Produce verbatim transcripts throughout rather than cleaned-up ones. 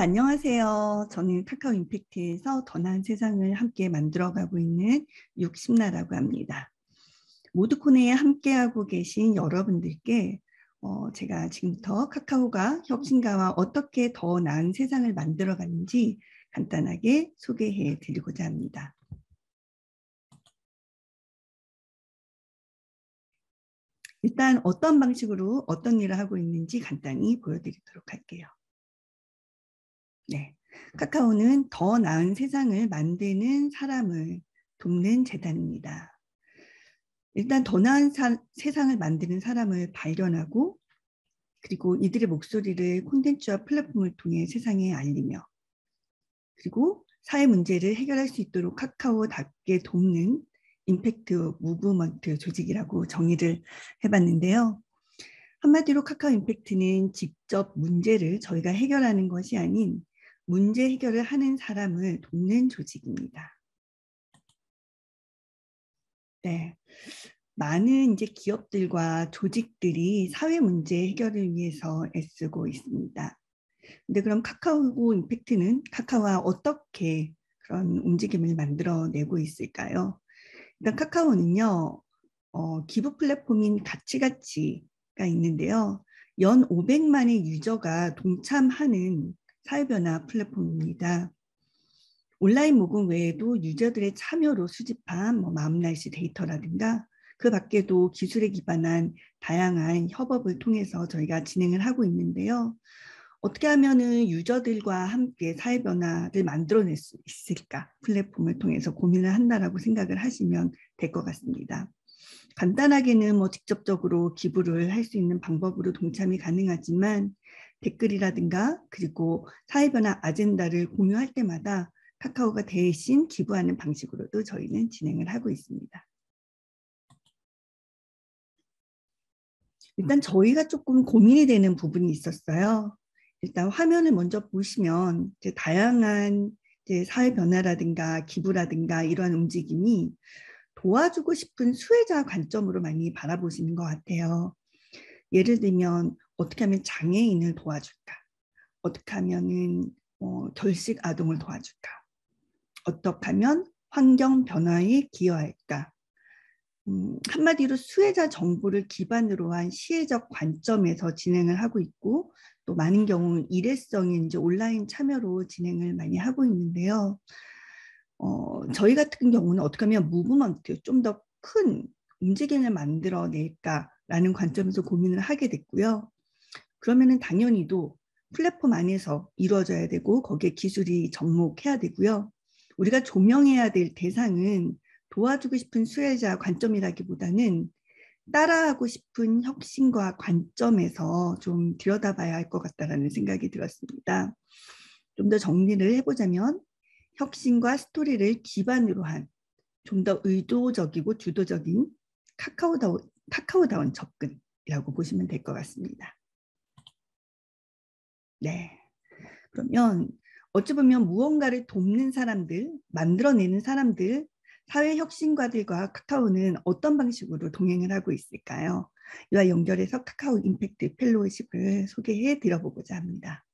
안녕하세요. 저는 카카오 임팩트에서 더 나은 세상을 함께 만들어가고 있는 육십나라고 합니다. 모두코너에 함께하고 계신 여러분들께 어, 제가 지금부터 카카오가 혁신가와 어떻게 더 나은 세상을 만들어가는지 간단하게 소개해 드리고자 합니다. 일단 어떤 방식으로 어떤 일을 하고 있는지 간단히 보여드리도록 할게요. 네, 카카오는 더 나은 세상을 만드는 사람을 돕는 재단입니다. 일단 더 나은 사, 세상을 만드는 사람을 발견하고 그리고 이들의 목소리를 콘텐츠와 플랫폼을 통해 세상에 알리며 그리고 사회 문제를 해결할 수 있도록 카카오답게 돕는 임팩트 무브먼트 조직이라고 정의를 해봤는데요. 한마디로 카카오 임팩트는 직접 문제를 저희가 해결하는 것이 아닌 문제 해결을 하는 사람을 돕는 조직입니다. 네, 많은 이제 기업들과 조직들이 사회 문제 해결을 위해서 애쓰고 있습니다. 근데 그럼 카카오 임팩트는 카카오와 어떻게 그런 움직임을 만들어내고 있을까요? 일단 카카오는요, 어, 기부 플랫폼인 가치가치가 있는데요. 연 오백만의 유저가 동참하는 사회변화 플랫폼입니다. 온라인 모금 외에도 유저들의 참여로 수집한 뭐 마음날씨 데이터라든가 그 밖에도 기술에 기반한 다양한 협업을 통해서 저희가 진행을 하고 있는데요. 어떻게 하면은 유저들과 함께 사회 변화를 만들어낼 수 있을까? 플랫폼을 통해서 고민을 한다라고 생각을 하시면 될 것 같습니다. 간단하게는 뭐 직접적으로 기부를 할 수 있는 방법으로 동참이 가능하지만 댓글이라든가 그리고 사회 변화 아젠다를 공유할 때마다 카카오가 대신 기부하는 방식으로도 저희는 진행을 하고 있습니다. 일단 저희가 조금 고민이 되는 부분이 있었어요. 일단 화면을 먼저 보시면 이제 다양한 이제 사회 변화라든가 기부라든가 이러한 움직임이 도와주고 싶은 수혜자 관점으로 많이 바라보시는 것 같아요. 예를 들면 어떻게 하면 장애인을 도와줄까? 어떻게 하면은 어, 결식 아동을 도와줄까? 어떻게 하면 환경 변화에 기여할까? 음, 한마디로 수혜자 정보를 기반으로 한 시혜적 관점에서 진행을 하고 있고 또 많은 경우 일회성인 이제 온라인 참여로 진행을 많이 하고 있는데요. 어, 저희 같은 경우는 어떻게 하면 무브먼트 좀 더 큰 움직임을 만들어낼까라는 관점에서 고민을 하게 됐고요. 그러면은 당연히도 플랫폼 안에서 이루어져야 되고 거기에 기술이 접목해야 되고요. 우리가 조명해야 될 대상은 도와주고 싶은 수혜자 관점이라기보다는 따라하고 싶은 혁신과 관점에서 좀 들여다봐야 할 것 같다라는 생각이 들었습니다. 좀 더 정리를 해보자면 혁신과 스토리를 기반으로 한 좀 더 의도적이고 주도적인 카카오다운, 카카오다운 접근이라고 보시면 될 것 같습니다. 네. 그러면 어찌 보면 무언가를 돕는 사람들, 만들어내는 사람들, 사회혁신가들과 카카오는 어떤 방식으로 동행을 하고 있을까요? 이와 연결해서 카카오 임팩트 펠로우십을 소개해 드려보고자 합니다.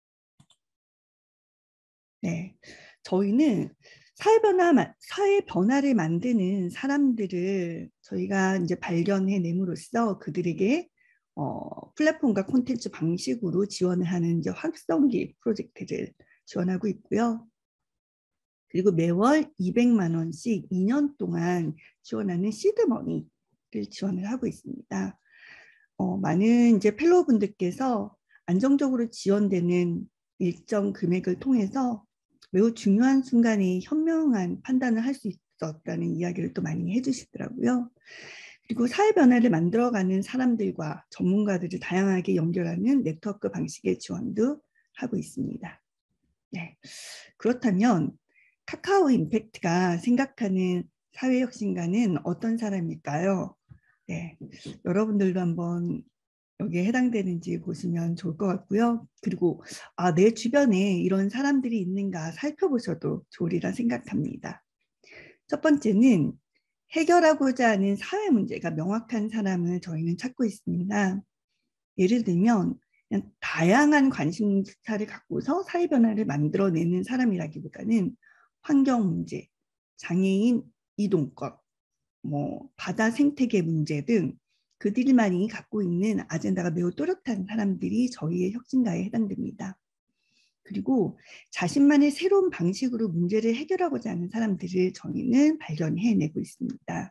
네, 저희는 사회 변화, 사회 변화를 만드는 사람들을 저희가 이제 발견해 내므로써 그들에게 어, 플랫폼과 콘텐츠 방식으로 지원을 하는 이제 확성기 프로젝트를 지원하고 있고요. 그리고 매월 이백만 원씩 이 년 동안 지원하는 시드머니를 지원을 하고 있습니다. 어, 많은 이제 펠로우분들께서 안정적으로 지원되는 일정 금액을 통해서 매우 중요한 순간에 현명한 판단을 할 수 있었다는 이야기를 또 많이 해주시더라고요. 그리고 사회 변화를 만들어가는 사람들과 전문가들을 다양하게 연결하는 네트워크 방식의 지원도 하고 있습니다. 네. 그렇다면 카카오 임팩트가 생각하는 사회혁신가는 어떤 사람일까요? 네. 여러분들도 한번 여기에 해당되는지 보시면 좋을 것 같고요. 그리고 아, 내 주변에 이런 사람들이 있는가 살펴보셔도 좋으리라 생각합니다. 첫 번째는 해결하고자 하는 사회 문제가 명확한 사람을 저희는 찾고 있습니다. 예를 들면 그냥 다양한 관심사를 갖고서 사회 변화를 만들어내는 사람이라기보다는 환경 문제, 장애인 이동권, 뭐 바다 생태계 문제 등 그들만이 갖고 있는 아젠다가 매우 또렷한 사람들이 저희의 혁신가에 해당됩니다. 그리고 자신만의 새로운 방식으로 문제를 해결하고자 하는 사람들을 저희는 발견해내고 있습니다.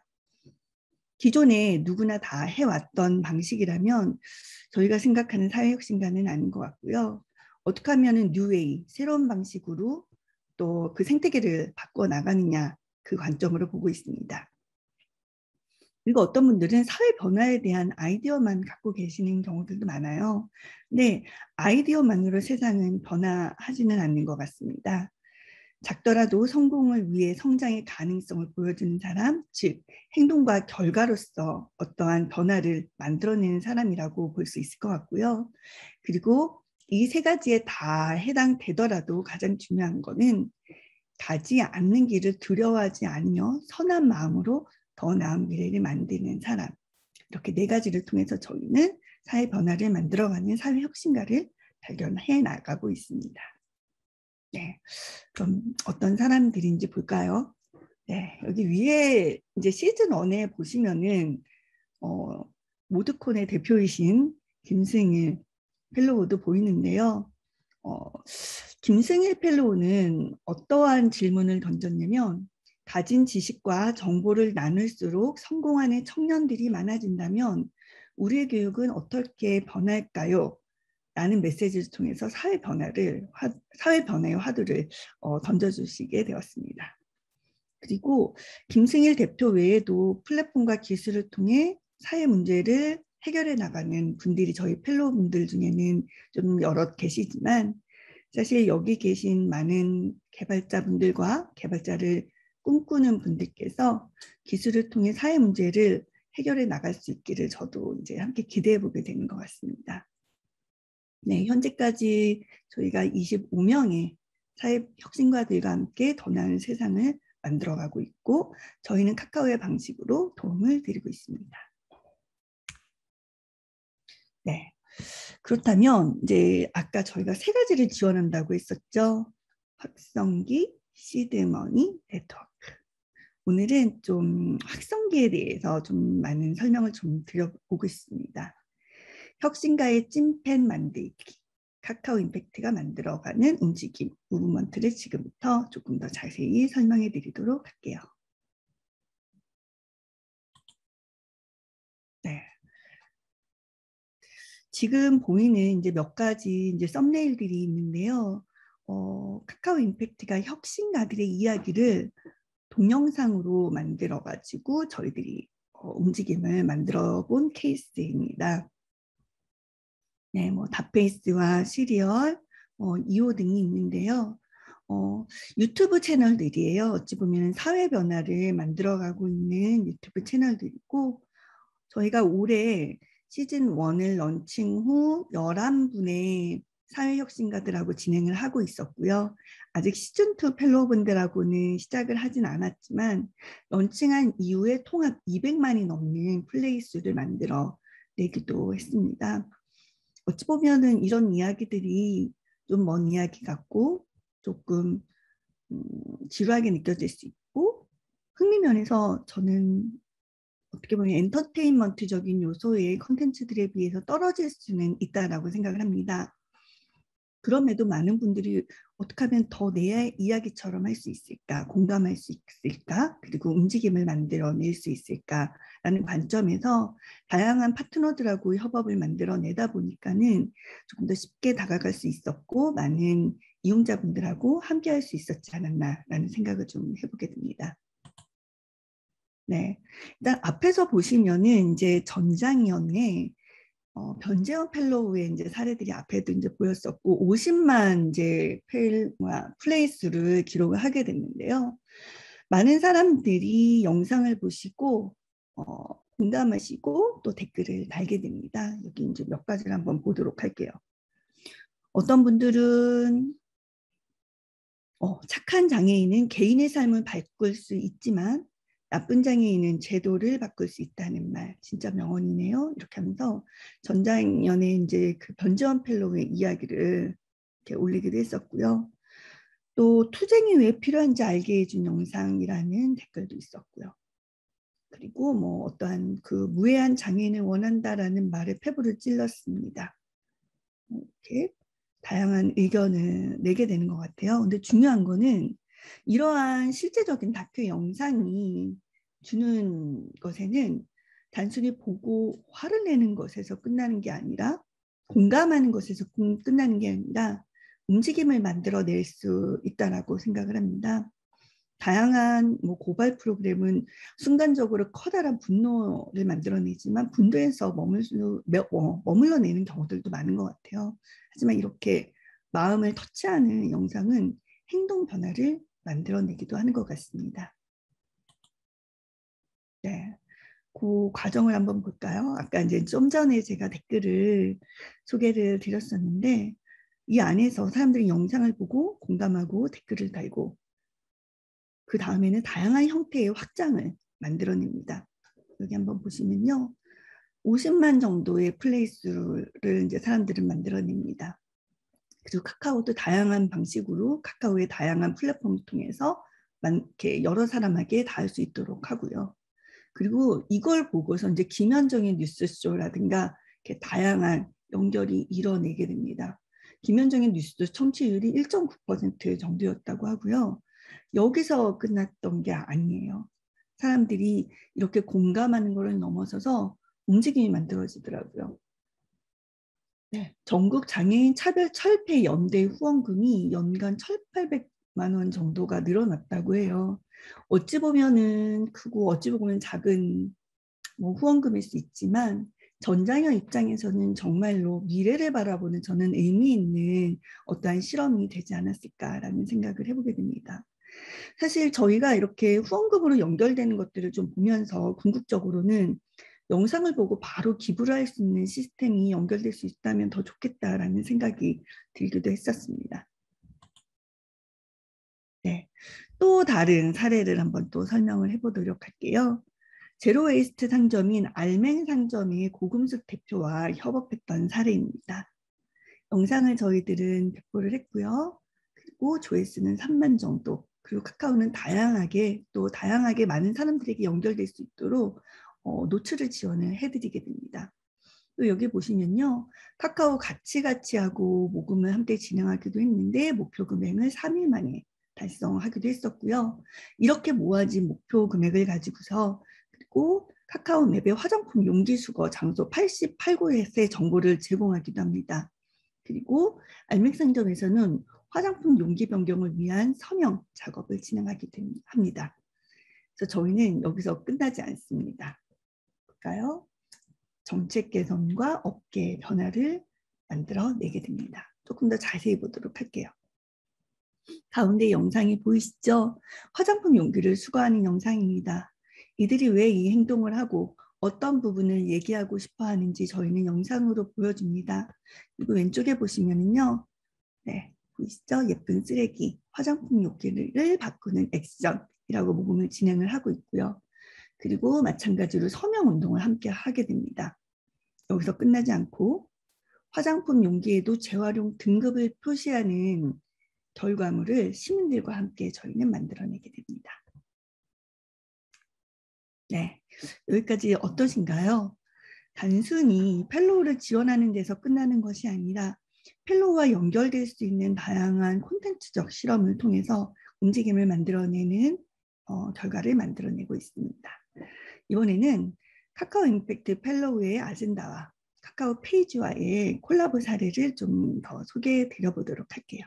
기존에 누구나 다 해왔던 방식이라면 저희가 생각하는 사회혁신가는 아닌 것 같고요. 어떻게 하면 뉴웨이, 새로운 방식으로 또 그 생태계를 바꿔나가느냐, 그 관점으로 보고 있습니다. 그리고 어떤 분들은 사회 변화에 대한 아이디어만 갖고 계시는 경우들도 많아요. 근데 아이디어만으로 세상은 변화하지는 않는 것 같습니다. 작더라도 성공을 위해 성장의 가능성을 보여주는 사람, 즉 행동과 결과로서 어떠한 변화를 만들어내는 사람이라고 볼 수 있을 것 같고요. 그리고 이 세 가지에 다 해당되더라도 가장 중요한 거는 가지 않는 길을 두려워하지 않으며 선한 마음으로 더 나은 미래를 만드는 사람. 이렇게 네 가지를 통해서 저희는 사회 변화를 만들어가는 사회 혁신가를 발견해 나가고 있습니다. 네, 그럼 어떤 사람들인지 볼까요? 네, 여기 위에 이제 시즌 일에 보시면은 어, 모드콘의 대표이신 김승일 펠로우도 보이는데요. 어, 김승일 펠로우는 어떠한 질문을 던졌냐면 가진 지식과 정보를 나눌수록 성공하는 청년들이 많아진다면 우리의 교육은 어떻게 변할까요? 라는 메시지를 통해서 사회 변화를 사회 변화의 화두를 어, 던져주시게 되었습니다. 그리고 김승일 대표 외에도 플랫폼과 기술을 통해 사회 문제를 해결해 나가는 분들이 저희 펠로우분들 중에는 좀 여럿 계시지만 사실 여기 계신 많은 개발자분들과 개발자를 꿈꾸는 분들께서 기술을 통해 사회 문제를 해결해 나갈 수 있기를 저도 이제 함께 기대해 보게 되는 것 같습니다. 네, 현재까지 저희가 이십오 명의 사회 혁신가들과 함께 더 나은 세상을 만들어가고 있고 저희는 카카오의 방식으로 도움을 드리고 있습니다. 네, 그렇다면 이제 아까 저희가 세 가지를 지원한다고 했었죠. 확성기, 시드머니, 네트워크. 오늘은 좀 확성기에 대해서 좀 많은 설명을 좀 드려보고 있습니다. 혁신가의 찐팬 만들기, 카카오 임팩트가 만들어가는 움직임, 무브먼트를 지금부터 조금 더 자세히 설명해 드리도록 할게요. 네. 지금 보이는 이제 몇 가지 이제 썸네일들이 있는데요. 어, 카카오 임팩트가 혁신가들의 이야기를 동영상으로 만들어가지고 저희들이 어, 움직임을 만들어 본 케이스입니다. 네, 뭐 닷페이스와 시리얼, 어, 이오 등이 있는데요. 어, 유튜브 채널들이에요. 어찌 보면 사회 변화를 만들어가고 있는 유튜브 채널들이고 저희가 올해 시즌 일을 런칭 후 열한 분의 사회혁신가들하고 진행을 하고 있었고요. 아직 시즌 이 펠로우분들하고는 시작을 하진 않았지만 런칭한 이후에 통합 이백만이 넘는 플레이 수를 만들어 내기도 했습니다. 어찌 보면은 이런 이야기들이 좀 먼 이야기 같고 조금 음, 지루하게 느껴질 수 있고 흥미면에서 저는 어떻게 보면 엔터테인먼트적인 요소의 컨텐츠들에 비해서 떨어질 수는 있다라고 생각을 합니다. 그럼에도 많은 분들이 어떻게 하면 더 내 이야기처럼 할 수 있을까, 공감할 수 있을까, 그리고 움직임을 만들어낼 수 있을까라는 관점에서 다양한 파트너들하고 협업을 만들어내다 보니까는 조금 더 쉽게 다가갈 수 있었고 많은 이용자분들하고 함께할 수 있었지 않았나라는 생각을 좀 해보게 됩니다. 네, 일단 앞에서 보시면은 이제 전장이었네. 어, 변재원 펠로우의 이제 사례들이 앞에도 이제 보였었고 오십만 이제 페일, 뭐야, 플레이 수를 기록을 하게 됐는데요. 많은 사람들이 영상을 보시고 어, 공감하시고 또 댓글을 달게 됩니다. 여기 이제 몇 가지를 한번 보도록 할게요. 어떤 분들은 어, 착한 장애인은 개인의 삶을 바꿀 수 있지만 나쁜 장애인은 제도를 바꿀 수 있다는 말, 진짜 명언이네요. 이렇게 하면서 전작년에 이제 그 변재원 펠로우의 이야기를 이렇게 올리기도 했었고요. 또 투쟁이 왜 필요한지 알게 해준 영상이라는 댓글도 있었고요. 그리고 뭐 어떠한 그 무해한 장애인을 원한다라는 말에 패부를 찔렀습니다. 이렇게 다양한 의견을 내게 되는 것 같아요. 근데 중요한 거는 이러한 실제적인 다큐 영상이 주는 것에는 단순히 보고 화를 내는 것에서 끝나는 게 아니라 공감하는 것에서 끝나는 게 아니라 움직임을 만들어낼 수 있다라고 생각을 합니다. 다양한 뭐 고발 프로그램은 순간적으로 커다란 분노를 만들어내지만 분노에서 머물러, 머물러내는 경우들도 많은 것 같아요. 하지만 이렇게 마음을 터치하는 영상은 행동 변화를 만들어내기도 하는 것 같습니다. 네, 그 과정을 한번 볼까요? 아까 이제 좀 전에 제가 댓글을 소개를 드렸었는데 이 안에서 사람들이 영상을 보고 공감하고 댓글을 달고 그 다음에는 다양한 형태의 확장을 만들어냅니다. 여기 한번 보시면요. 오십만 정도의 플레이수를 이제 사람들은 만들어냅니다. 그리고 카카오도 다양한 방식으로 카카오의 다양한 플랫폼을 통해서 이렇게 여러 사람에게 닿을 수 있도록 하고요. 그리고 이걸 보고서 이제 김현정의 뉴스쇼라든가 이렇게 다양한 연결이 이뤄내게 됩니다. 김현정의 뉴스쇼 청취율이 일 점 구 퍼센트 정도였다고 하고요. 여기서 끝났던 게 아니에요. 사람들이 이렇게 공감하는 것을 넘어서서 움직임이 만들어지더라고요. 네, 전국 장애인 차별 철폐 연대 후원금이 연간 천팔백만 원 정도가 늘어났다고 해요. 어찌 보면은 크고 어찌 보면 작은 뭐 후원금일 수 있지만 전장현 입장에서는 정말로 미래를 바라보는 저는 의미 있는 어떠한 실험이 되지 않았을까라는 생각을 해보게 됩니다. 사실 저희가 이렇게 후원금으로 연결되는 것들을 좀 보면서 궁극적으로는 영상을 보고 바로 기부를 할 수 있는 시스템이 연결될 수 있다면 더 좋겠다라는 생각이 들기도 했었습니다. 네, 또 다른 사례를 한번 또 설명을 해보도록 할게요. 제로웨이스트 상점인 알맹 상점의 고금숙 대표와 협업했던 사례입니다. 영상을 저희들은 배포를 했고요. 그리고 조회수는 삼만 정도. 그리고 카카오는 다양하게 또 다양하게 많은 사람들에게 연결될 수 있도록 어, 노출을 지원을 해드리게 됩니다. 또 여기 보시면요. 카카오 같이 같이 하고 모금을 함께 진행하기도 했는데 목표 금액을 삼 일 만에 달성하기도 했었고요. 이렇게 모아진 목표 금액을 가지고서 그리고 카카오 맵의 화장품 용기 수거 장소 팔십팔 곳의 정보를 제공하기도 합니다. 그리고 알맥상점에서는 화장품 용기 변경을 위한 서명 작업을 진행하기도 합니다. 그래서 저희는 여기서 끝나지 않습니다. 볼까요? 정책 개선과 업계 변화를 만들어내게 됩니다. 조금 더 자세히 보도록 할게요. 가운데 영상이 보이시죠? 화장품 용기를 수거하는 영상입니다. 이들이 왜 이 행동을 하고 어떤 부분을 얘기하고 싶어 하는지 저희는 영상으로 보여줍니다. 그리고 왼쪽에 보시면은요. 네, 보이시죠? 예쁜 쓰레기, 화장품 용기를 바꾸는 액션이라고 모금을 진행을 하고 있고요. 그리고 마찬가지로 서명 운동을 함께 하게 됩니다. 여기서 끝나지 않고 화장품 용기에도 재활용 등급을 표시하는 결과물을 시민들과 함께 저희는 만들어내게 됩니다. 네, 여기까지 어떠신가요? 단순히 펠로우를 지원하는 데서 끝나는 것이 아니라 펠로우와 연결될 수 있는 다양한 콘텐츠적 실험을 통해서 움직임을 만들어내는 어, 결과를 만들어내고 있습니다. 이번에는 카카오 임팩트 펠로우의 아젠다와 카카오 페이지와의 콜라보 사례를 좀 더 소개해 드려보도록 할게요.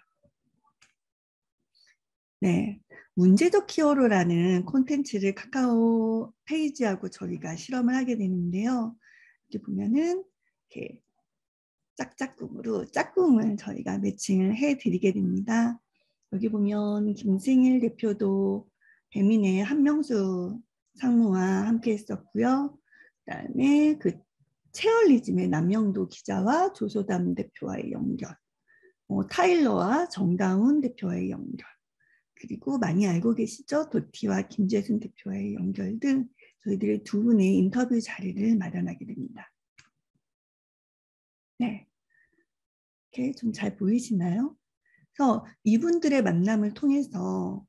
네, 문제적 히어로라는 콘텐츠를 카카오 페이지하고 저희가 실험을 하게 되는데요. 이렇게 보면은 이렇게 짝짝꿍으로 짝꿍을 저희가 매칭을 해드리게 됩니다. 여기 보면 김승일 대표도 배민의 한명수 상무와 함께 했었고요. 그다음에 그 체얼리즘의 남영도 기자와 조소담 대표와의 연결, 어, 타일러와 정다운 대표와의 연결, 그리고 많이 알고 계시죠? 도티와 김재순 대표와의 연결 등 저희들의 두 분의 인터뷰 자리를 마련하게 됩니다. 네, 이렇게 좀 잘 보이시나요? 그래서 이분들의 만남을 통해서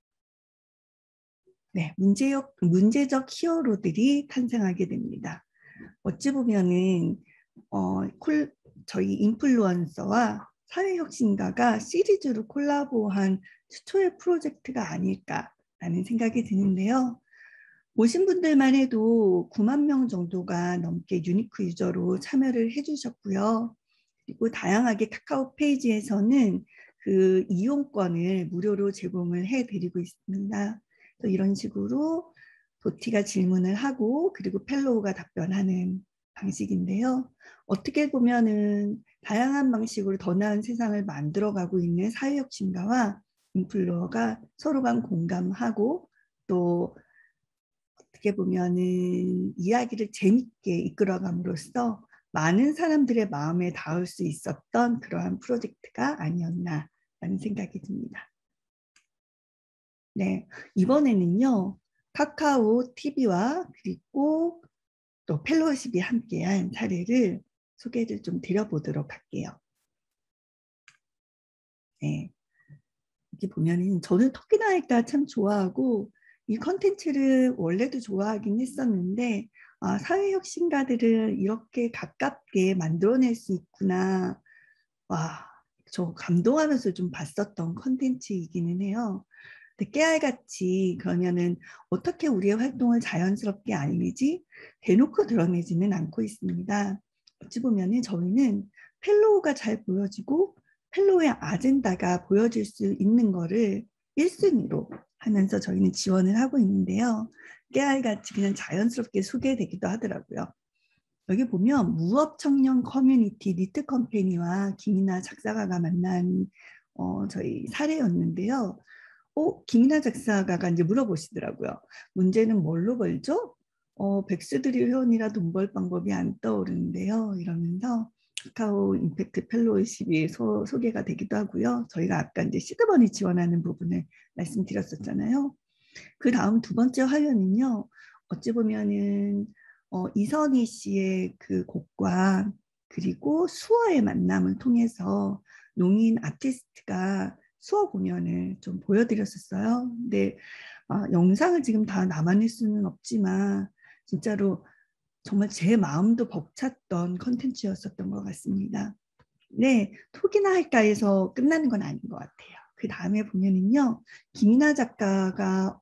네, 문제적, 문제적 히어로들이 탄생하게 됩니다. 어찌 보면은 어, 콜, 저희 인플루언서와 사회혁신가가 시리즈로 콜라보한 최초의 프로젝트가 아닐까라는 생각이 드는데요. 오신 분들만 해도 구만 명 정도가 넘게 유니크 유저로 참여를 해주셨고요. 그리고 다양하게 카카오 페이지에서는 그 이용권을 무료로 제공을 해드리고 있습니다. 이런 식으로 도티가 질문을 하고 그리고 펠로우가 답변하는 방식인데요. 어떻게 보면은 다양한 방식으로 더 나은 세상을 만들어가고 있는 사회혁신가와 인플루어가 서로 간 공감하고 또 어떻게 보면은 이야기를 재밌게 이끌어감으로써 많은 사람들의 마음에 닿을 수 있었던 그러한 프로젝트가 아니었나라는 생각이 듭니다. 네, 이번에는요. 카카오 티비와 그리고 또 펠로우십이 함께한 사례를 소개를 좀 드려보도록 할게요. 네, 이렇게 보면은 저는 토끼나이가 참 좋아하고 이 컨텐츠를 원래도 좋아하긴 했었는데 아, 사회혁신가들을 이렇게 가깝게 만들어낼 수 있구나. 와, 저 감동하면서 좀 봤었던 컨텐츠이기는 해요. 근데 깨알같이 그러면은 어떻게 우리의 활동을 자연스럽게 알리지? 대놓고 드러내지는 않고 있습니다. 어찌 보면은 저희는 펠로우가 잘 보여지고 펠로우의 아젠다가 보여질 수 있는 거를 일 순위로 하면서 저희는 지원을 하고 있는데요. 깨알같이 그냥 자연스럽게 소개되기도 하더라고요. 여기 보면 무업 청년 커뮤니티 니트 컴퍼니와 김이나 작사가가 만난 어, 저희 사례였는데요. 어, 김이나 작사가가 이제 물어보시더라고요. 문제는 뭘로 벌죠? 어, 백수들이 회원이라 돈 벌 방법이 안 떠오르는데요. 이러면서 카카오 임팩트 펠로우십이 소, 소개가 되기도 하고요. 저희가 아까 이제 시드머니 지원하는 부분을 말씀드렸었잖아요. 그 다음 두 번째 화면은요. 어찌 보면은 어, 이선희 씨의 그 곡과 그리고 수어의 만남을 통해서 농인 아티스트가 수어 공연을 좀 보여드렸었어요. 근데 아, 영상을 지금 다 남아낼 수는 없지만 진짜로 정말 제 마음도 벅찼던 컨텐츠였었던 것 같습니다. 네, 톡이나 할까에서 끝나는 건 아닌 것 같아요. 그 다음에 보면은요, 김이나 작가가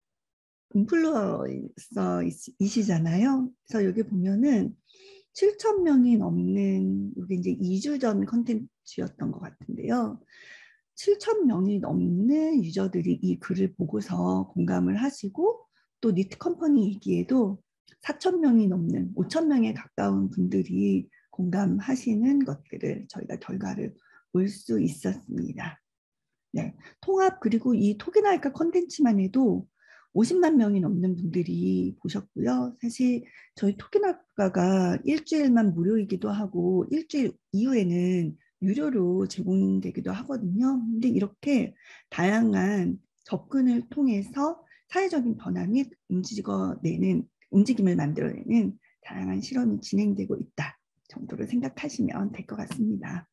인플루언서이시잖아요. 그래서 여기 보면은 칠천 명이 넘는 이게 이제 이 주 전 컨텐츠였던 것 같은데요. 칠천 명이 넘는 유저들이 이 글을 보고서 공감을 하시고 또 니트 컴퍼니이기에도 사천 명이 넘는 오천 명에 가까운 분들이 공감하시는 것들을 저희가 결과를 볼 수 있었습니다. 네, 통합 그리고 이 톡이나이카 컨텐츠만 해도 오십만 명이 넘는 분들이 보셨고요. 사실 저희 톡이나이카가 일주일만 무료이기도 하고 일주일 이후에는 유료로 제공되기도 하거든요. 근데 이렇게 다양한 접근을 통해서 사회적인 변화를 움직여내는, 움직임을 만들어내는 다양한 실험이 진행되고 있다 정도로 생각하시면 될 것 같습니다.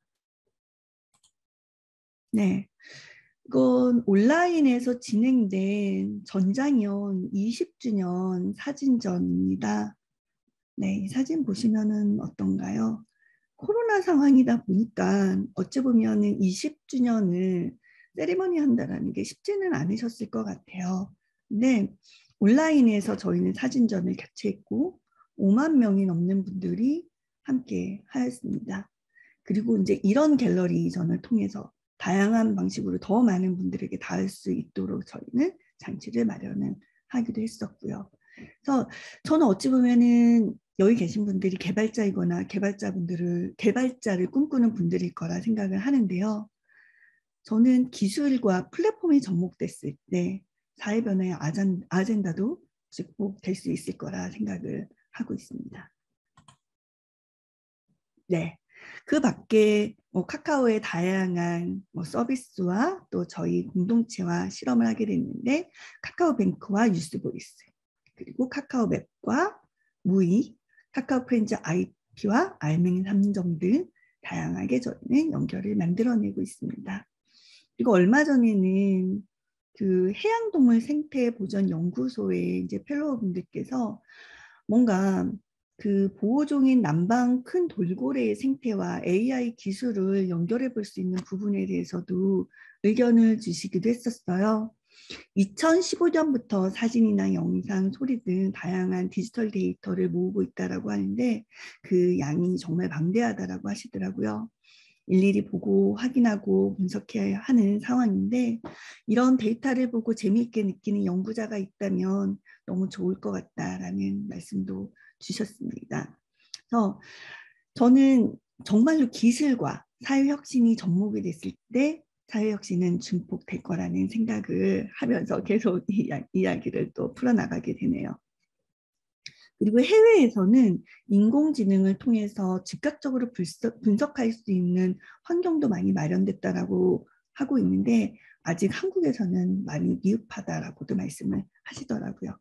네. 이건 온라인에서 진행된 전장현 이십 주년 사진전입니다. 네, 이 사진 보시면은 어떤가요? 코로나 상황이다 보니까 어찌 보면은 이십 주년을 세리머니 한다는 게 쉽지는 않으셨을 것 같아요. 근데 온라인에서 저희는 사진전을 개최했고 오만 명이 넘는 분들이 함께 하였습니다. 그리고 이제 이런 갤러리전을 통해서 다양한 방식으로 더 많은 분들에게 닿을 수 있도록 저희는 장치를 마련을 하기도 했었고요. 그래서 저는 어찌 보면은 여기 계신 분들이 개발자이거나 개발자분들을 개발자를 꿈꾸는 분들일 거라 생각을 하는데요. 저는 기술과 플랫폼이 접목됐을 때 사회 변화의 아젠다도 꼭 될 수 있을 거라 생각을 하고 있습니다. 네. 그 밖에 뭐 카카오의 다양한 뭐 서비스와 또 저희 공동체와 실험을 하게 됐는데 카카오뱅크와 뉴스보이스 그리고 카카오맵과 무이, 카카오 프렌즈 아이피와 알맹 삼 점 등 다양하게 저희는 연결을 만들어내고 있습니다. 그리고 얼마 전에는 그 해양동물 생태 보전 연구소의 이제 펠로우분들께서 뭔가 그 보호종인 남방 큰 돌고래의 생태와 에이아이 기술을 연결해 볼 수 있는 부분에 대해서도 의견을 주시기도 했었어요. 이천십오 년부터 사진이나 영상, 소리 등 다양한 디지털 데이터를 모으고 있다라고 하는데 그 양이 정말 방대하다라고 하시더라고요. 일일이 보고 확인하고 분석해야 하는 상황인데 이런 데이터를 보고 재미있게 느끼는 연구자가 있다면 너무 좋을 것 같다라는 말씀도 주셨습니다. 그래서 저는 정말로 기술과 사회혁신이 접목이 됐을 때 사회혁신은 증폭될 거라는 생각을 하면서 계속 이 이야기를 또 풀어나가게 되네요. 그리고 해외에서는 인공지능을 통해서 즉각적으로 분석할 수 있는 환경도 많이 마련됐다라고 하고 있는데 아직 한국에서는 많이 미흡하다라고도 말씀을 하시더라고요.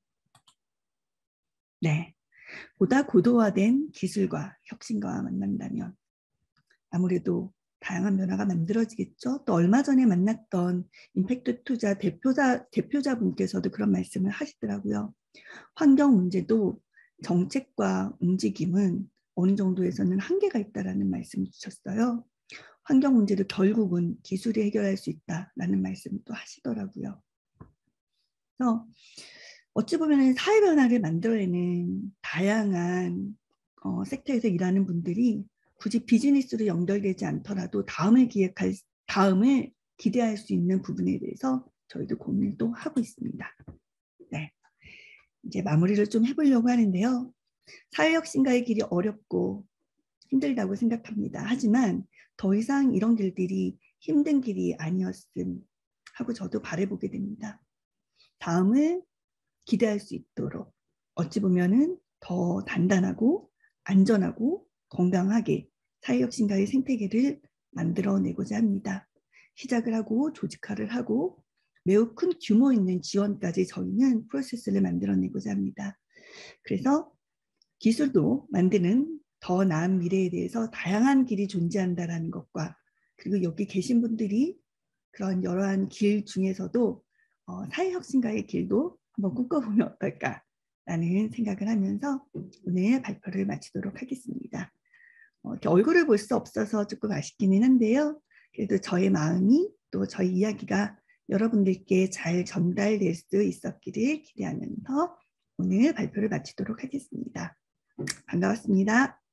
네, 보다 고도화된 기술과 혁신과 만난다면 아무래도 다양한 변화가 만들어지겠죠. 또 얼마 전에 만났던 임팩트 투자 대표자, 대표자분께서도 그런 말씀을 하시더라고요. 환경 문제도 정책과 움직임은 어느 정도에서는 한계가 있다라는 말씀을 주셨어요. 환경 문제도 결국은 기술이 해결할 수 있다라는 말씀을 또 하시더라고요. 그래서 어찌 보면 사회 변화를 만들어내는 다양한 어, 섹터에서 일하는 분들이 굳이 비즈니스로 연결되지 않더라도 다음을 기획할, 다음을 기대할 수 있는 부분에 대해서 저희도 고민을 또 하고 있습니다. 네. 이제 마무리를 좀 해보려고 하는데요. 사회혁신가의 길이 어렵고 힘들다고 생각합니다. 하지만 더 이상 이런 길들이 힘든 길이 아니었음 하고 저도 바라보게 됩니다. 다음을 기대할 수 있도록 어찌 보면은 더 단단하고 안전하고 건강하게 사회혁신가의 생태계를 만들어내고자 합니다. 시작을 하고 조직화를 하고 매우 큰 규모 있는 지원까지 저희는 프로세스를 만들어내고자 합니다. 그래서 기술도 만드는 더 나은 미래에 대해서 다양한 길이 존재한다는 것과 그리고 여기 계신 분들이 그런 여러한 길 중에서도 어, 사회혁신가의 길도 한번 꿈꿔보면 어떨까라는 생각을 하면서 오늘 발표를 마치도록 하겠습니다. 어, 이렇게 얼굴을 볼 수 없어서 조금 아쉽기는 한데요. 그래도 저의 마음이 또 저희 이야기가 여러분들께 잘 전달될 수 있었기를 기대하면서 오늘 발표를 마치도록 하겠습니다. 반가웠습니다.